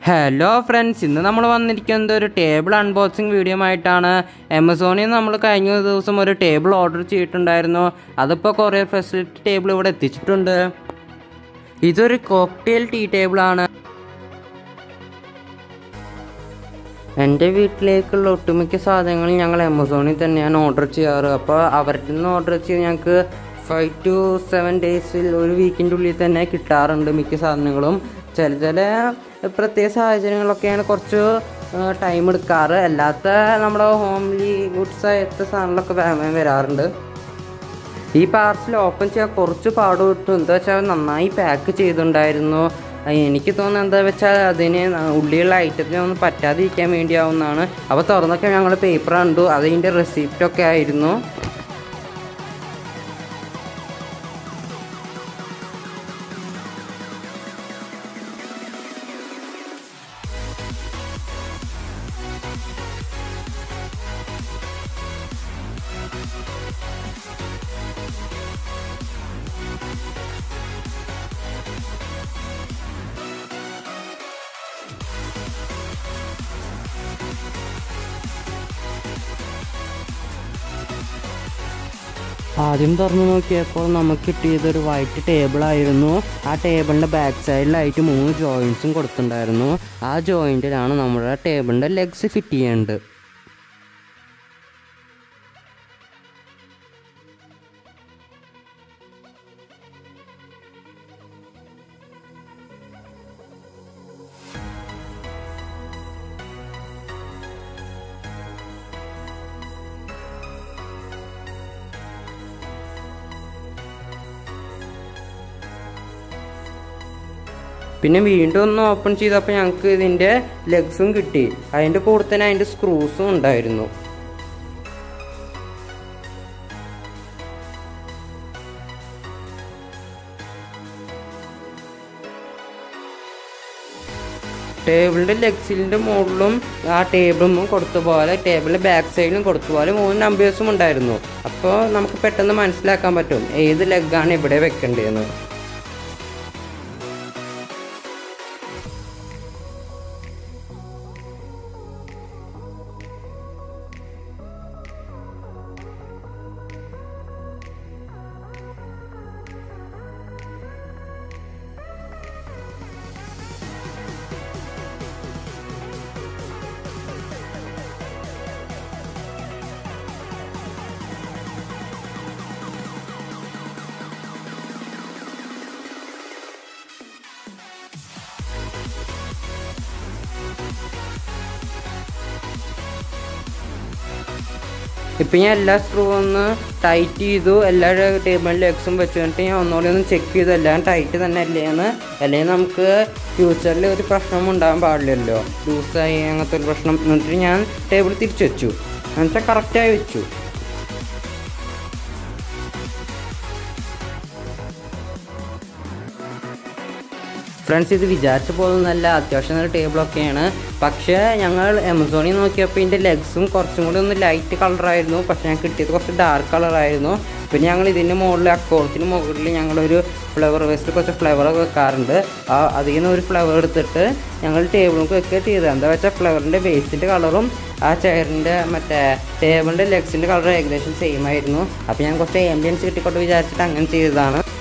Hello friends, ഇന്ന് നമ്മൾ വന്നിരിക്കുന്നത് ഒരു ടേബിൾ അൺബോക്സിങ് വീഡിയോ ആയിട്ടാണ്. ആമസോണിൽ നിന്ന് നമ്മൾ കഴിഞ്ഞ ദിവസം ഒരു ടേബിൾ ഓർഡർ ചെയ്തിട്ടുണ്ടായിരുന്നു. അതിപ്പോൾ കൊറിയർ ഫെസിലിറ്റി ടേബിൾ ഇവിടെ എത്തിച്ചിട്ടുണ്ട്. ഇതൊരു കോക്ടെയിൽ ടീ ടേബിളാണ്. എൻ്റെ വീട്ടിലേക്കുള്ള ഒട്ടുമിക്ക സാധനങ്ങൾ ഞങ്ങൾ ആമസോണിൽ തന്നെയാണ് ഓർഡർ ചെയ്യാറ്. അപ്പോൾ അവരുടെ നിന്ന് ഓർഡർ ചെയ്ത് ഞങ്ങൾക്ക് 5 to 7 ഡേയ്സിൽ ഒരു വീക്കിൻ്റെ ഉള്ളിൽ തന്നെ കിട്ടാറുണ്ട് മിക്ക സാധനങ്ങളും. ചില പ്രത്യേക സാഹചര്യങ്ങളൊക്കെയാണ് കുറച്ച് ടൈം എടുക്കാറ്. അല്ലാത്ത നമ്മുടെ ഹോംലി ഗുഡ്സ് ആയിട്ട് സാധനങ്ങളൊക്കെ വരാറുണ്ട്. ഈ പാർസൽ ഓപ്പൺ ചെയ്യാൻ കുറച്ച് പാട് കിട്ടും. എന്താ വെച്ചാൽ നന്നായി പാക്ക് ചെയ്തിട്ടുണ്ടായിരുന്നു. എനിക്ക് തോന്നുന്നത് എന്താ വെച്ചാൽ അതിന് ഉള്ളിലുള്ള ഐറ്റത്തിനൊന്നും പറ്റാതിരിക്കാൻ വേണ്ടിയാവുന്നതാണ്. അപ്പോൾ തുറന്നൊക്കെ ഞങ്ങൾ പേപ്പർ കണ്ടു, അതിൻ്റെ റെസിപ്റ്റൊക്കെ ആയിരുന്നു. ആദ്യം തുറന്നു നോക്കിയപ്പോൾ നമുക്ക് കിട്ടിയതൊരു വൈറ്റ് ടേബിളായിരുന്നു. ആ ടേബിളിൻ്റെ ബാക്ക് സൈഡിലായിട്ട് 3 ജോയിൻസും കൊടുത്തിട്ടുണ്ടായിരുന്നു. ആ ജോയിൻറ്റിലാണ് നമ്മുടെ ടേബിളിൻ്റെ ലെഗ്സ് ഫിറ്റ് ചെയ്യേണ്ടത്. പിന്നെ വീണ്ടും ഒന്ന് ഓപ്പൺ ചെയ്തപ്പോൾ ഞങ്ങൾക്ക് ഇതിൻ്റെ ലെഗ്സും കിട്ടി. അതിൻ്റെ കൂടെ തന്നെ അതിൻ്റെ സ്ക്രൂസും ഉണ്ടായിരുന്നു. ടേബിളിൻ്റെ ലെഗ്സിൻ്റെ മുകളിലും ആ ടേബിളും കൊടുത്ത പോലെ ടേബിളിൻ്റെ ബാക്ക് സൈഡിലും കൊടുത്ത പോലെ 3 നമ്പേഴ്സും ഉണ്ടായിരുന്നു. അപ്പോൾ നമുക്ക് പെട്ടെന്ന് മനസ്സിലാക്കാൻ പറ്റും ഏത് ലെഗാണ് ഇവിടെ വെക്കേണ്ടതെന്ന്. ഇപ്പം ഞാൻ എല്ലാ സ്ക്രൂ ഒന്ന് ടൈറ്റ് ചെയ്തു. എല്ലാ ടേബിളിൻ്റെ ലെഗ്സും വെച്ചിട്ട് ഞാൻ ഒന്നുകൂടി ഒന്ന് ചെക്ക് ചെയ്തു എല്ലാം ടൈറ്റ് തന്നെ അല്ലേന്ന്. അല്ലെങ്കിൽ നമുക്ക് ഫ്യൂച്ചറിൽ ഒരു പ്രശ്നം ഉണ്ടാകാൻ പാടില്ലല്ലോ, ലൂസായി അങ്ങനത്തെ ഒരു പ്രശ്നം. എന്നിട്ട് ഞാൻ ടേബിൾ തിരിച്ചു വെച്ചു, എന്നുവെച്ചാൽ കറക്റ്റായി വെച്ചു. ഫ്രണ്ട്സ്, ഇത് വിചാരിച്ച പോലെ നല്ല അത്യാവശ്യം നല്ല ടേബിളൊക്കെയാണ്. പക്ഷേ ഞങ്ങൾ ആമസോണിൽ നോക്കിയപ്പോൾ ഇതിൻ്റെ ലെഗ്സും കുറച്ചും കൂടി ഒന്ന് ലൈറ്റ് കളറായിരുന്നു. പക്ഷേ ഞങ്ങൾക്ക് കിട്ടിയത് കുറച്ച് ഡാർക്ക് കളറായിരുന്നു. പിന്നെ ഞങ്ങൾ ഇതിൻ്റെ മുകളിൽ അക്കോളത്തിന് മുകളിൽ ഞങ്ങളൊരു ഫ്ലവർ വേസ്റ്റ് കുറച്ച് ഫ്ലവറൊക്കെ വെക്കാറുണ്ട്. അതിൽ നിന്ന് ഒരു ഫ്ലവർ എടുത്തിട്ട് ഞങ്ങൾ ടേബിൾക്ക് വെക്കുക ചെയ്തത്. എന്താ വെച്ചാൽ ഫ്ലവറിൻ്റെ വേസ്റ്റിൻ്റെ കളറും ആ ചെയറിൻ്റെ ടേബിളിൻ്റെ ലെഗ്സിൻ്റെ കളറും ഏകദേശം സെയിം ആയിരുന്നു. അപ്പോൾ ഞാൻ കുറച്ച് ആംബിയൻസ് കിട്ടിക്കൊണ്ട് വിചാരിച്ചിട്ട് അങ്ങനെ ചെയ്തതാണ്.